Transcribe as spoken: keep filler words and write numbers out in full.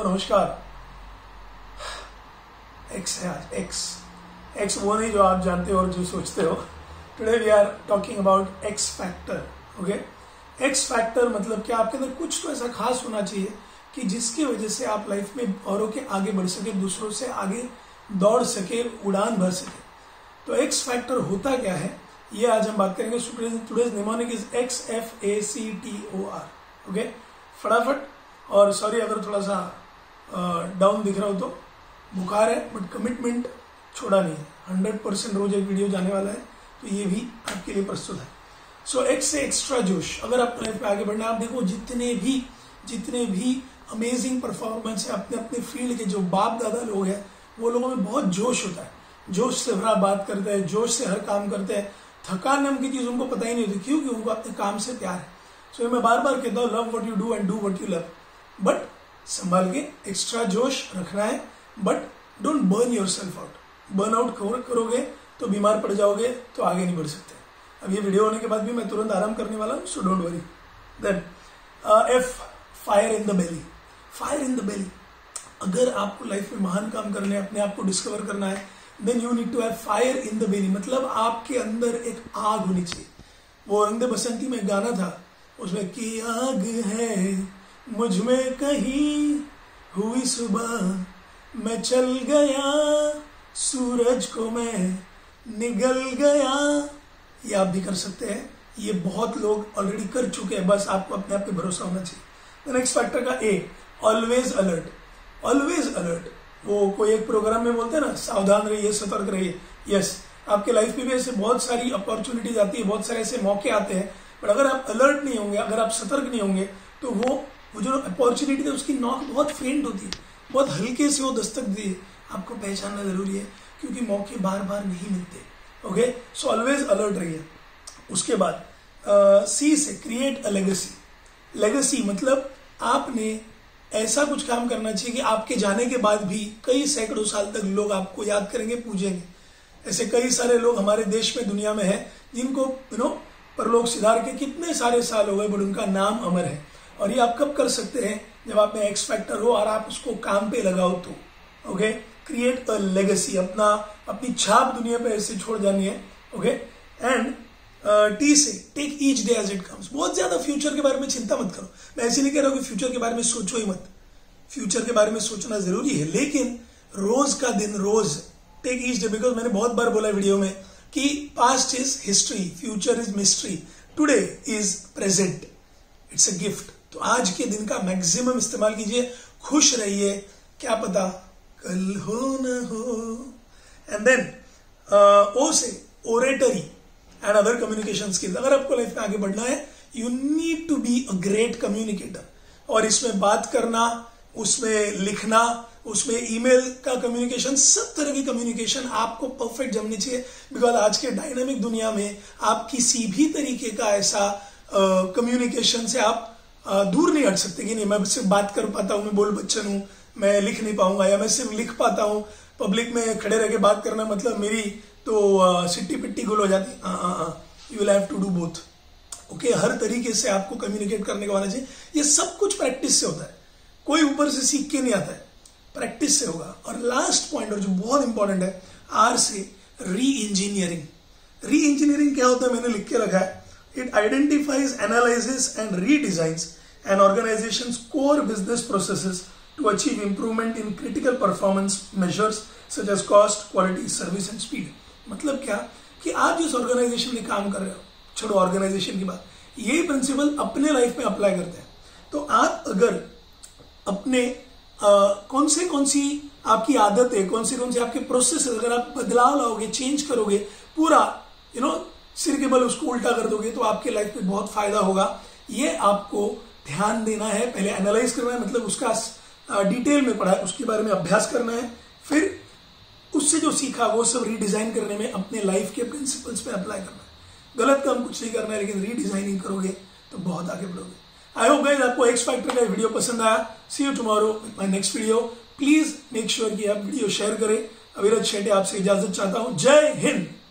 नमस्कार। एक्स है आज, एक्स एक्स वो नहीं जो आप जानते हो और जो सोचते हो। Today we are talking about X factor. Okay, X factor मतलब क्या, आपके अंदर कुछ तो ऐसा खास होना चाहिए कि जिसकी वजह से आप लाइफ में औरों के आगे बढ़ सके, दूसरों से आगे दौड़ सके, उड़ान भर सके। तो एक्स फैक्टर होता क्या है, ये आज हम बात करेंगे। Today's mnemonic is X F A C T O R. Okay, फटाफट। और सॉरी अगर थोड़ा सा डाउन दिख रहा हो तो बुखार है, बट कमिटमेंट छोड़ा नहीं है। हंड्रेड परसेंट रोज एक वीडियो जाने वाला है, तो ये भी आपके लिए प्रस्तुत है। सो so, एक्स से एक्स्ट्रा जोश। अगर आप लाइफ में आगे बढ़ना है, आप देखो जितने भी जितने भी अमेजिंग परफॉर्मेंस है अपने अपने फील्ड के, जो बाप दादा लोग हैं, वो लोगों में बहुत जोश होता है। जोश से भरा बात करते हैं, जोश से हर काम करते हैं। थकान नाम की चीज उनको पता ही नहीं होती, क्योंकि उनको अपने काम से प्यार है। सो so, मैं बार बार कहता हूँ, love what you do and do what you love. But संभाल के एक्स्ट्रा जोश रखना है, but don't burn yourself out. Burn out करोगे तो बीमार पड़ जाओगे, तो आगे नहीं बढ़ सकते। अब ये वीडियो होने के बाद भी मैं तुरंत आराम करने वाला हूँ, so don't worry. Then F, fire in the belly. Fire in the belly, अगर आपको लाइफ में महान काम करने हैं, अपने आप को डिस्कवर करना है, then you need to have fire in the belly. मतलब आपके अंदर एक आग होनी चाहिए। वो रंग दे बसंती में गाना था, उसमें की आग है मुझ में कहीं हुई सुबह, मैं चल गया सूरज को मैं निगल गया। ये आप भी कर सकते हैं, ये बहुत लोग ऑलरेडी कर चुके हैं, बस आपको अपने आप पे भरोसा होना चाहिए। नेक्स्ट फैक्टर का A, always alert. Always alert, वो कोई एक प्रोग्राम में बोलते हैं ना, सावधान रहिए, सतर्क रहिए। यस, आपके लाइफ में भी ऐसे बहुत सारी अपॉर्चुनिटीज आती है, बहुत सारे ऐसे मौके आते हैं, पर अगर आप अलर्ट नहीं होंगे, अगर आप सतर्क नहीं होंगे, तो वो वो जो अपॉर्चुनिटी है उसकी नॉक बहुत फेंट होती है, बहुत हल्के से वो दस्तक दी है। आपको पहचानना जरूरी है, क्योंकि मौके बार बार नहीं मिलते। ओके, सो ऑलवेज अलर्ट रहिए। उसके बाद सी से, क्रिएट अ लेगेसी। लेगेसी मतलब आपने ऐसा कुछ काम करना चाहिए कि आपके जाने के बाद भी कई सैकड़ों साल तक लोग आपको याद करेंगे, पूजेंगे। ऐसे कई सारे लोग हमारे देश में, दुनिया में हैं, जिनको यू नो परलोक सिधार के कितने सारे साल हो गए, बट उनका नाम अमर है। और ये आप कब कर सकते हैं, जब आप में एक्स फैक्टर हो और आप उसको काम पे लगाओ तो। ओके, क्रिएट अ लेगेसी, अपना अपनी छाप दुनिया पे ऐसे छोड़ जानी है। ओके, एंड टी से, take each day as it comes. बहुत ज्यादा फ्यूचर के बारे में चिंता मत करो। मैं ऐसे नहीं कह रहा हूँ कि फ्यूचर के बारे में सोचो ही मत, फ्यूचर के बारे में सोचना जरूरी है, लेकिन रोज का दिन रोज, टेक ईच डे। बिकॉज मैंने बहुत बार बोला वीडियो में कि past is history, future is mystery, today is present, it's a gift. तो आज के दिन का मैक्सिमम इस्तेमाल कीजिए, खुश रहिए, क्या पता कल हो न हो। एंड देन ओ से, oratory and other communication skills. अगर आपको लाइफ में आगे बढ़ना है, you need to be a great communicator. और इसमें बात करना, उसमें लिखना, उसमें ईमेल का कम्युनिकेशन, सब तरह की कम्युनिकेशन आपको परफेक्ट जमनी चाहिए। बिकॉज आज के डायनामिक दुनिया में आप किसी भी तरीके का ऐसा कम्युनिकेशन uh, से आप uh, दूर नहीं हट सकते कि नहीं मैं सिर्फ बात कर पाता हूं, मैं बोल बच्चन हूं, मैं लिख नहीं पाऊंगा, या मैं सिर्फ लिख पाता हूं। पब्लिक में खड़े रह के बात करना मतलब मेरी तो uh, सिट्टी पिट्टी गुल हो जाती। You will have to do both. Okay, हर तरीके से आपको कम्युनिकेट करने का आना चाहिए। ये सब कुछ प्रैक्टिस से होता है, कोई ऊपर से सीख के नहीं आता है, प्रैक्टिस से होगा। और लास्ट पॉइंट, और जो बहुत इंपॉर्टेंट है, आर से, री इंजीनियरिंग। री इंजीनियरिंग क्या होता है, मैंने लिख के रखा है। It identifies, analyzes and redesigns an organization's core business processes to achieve improvement in critical performance measures such as cost, quality, service and speed. मतलब क्या कि आप जिस ऑर्गेनाइजेशन में काम कर रहे हो, छोड़ो ऑर्गेनाइजेशन की बात, यही प्रिंसिपल अपने लाइफ में अप्लाई करते हैं। तो आप अगर अपने आ, कौन से कौन सी आपकी आदत है, कौन सी कौन सी आपके प्रोसेस, अगर आप बदलाव लाओगे, चेंज करोगे, पूरा यू नो सिर के बल उसको उल्टा कर दोगे, तो आपके लाइफ में बहुत फायदा होगा। ये आपको ध्यान देना है, पहले एनालाइज करना है, मतलब उसका डिटेल में पढ़ा है, उसके बारे में अभ्यास करना है, फिर उससे जो सीखा वो सब रीडिजाइन करने में अपने लाइफ के प्रिंसिपल्स पे अप्लाई करना है। गलत काम कुछ नहीं करना है, लेकिन रीडिजाइनिंग करोगे तो बहुत आगे बढ़ोगे। आई होप गाइस आपको एक्स फैक्टर का वीडियो पसंद आया। See you tomorrow my next video. Please make sure कि आप वीडियो शेयर करें। अविरत शेट्टी आपसे इजाजत चाहता हूं। जय हिंद।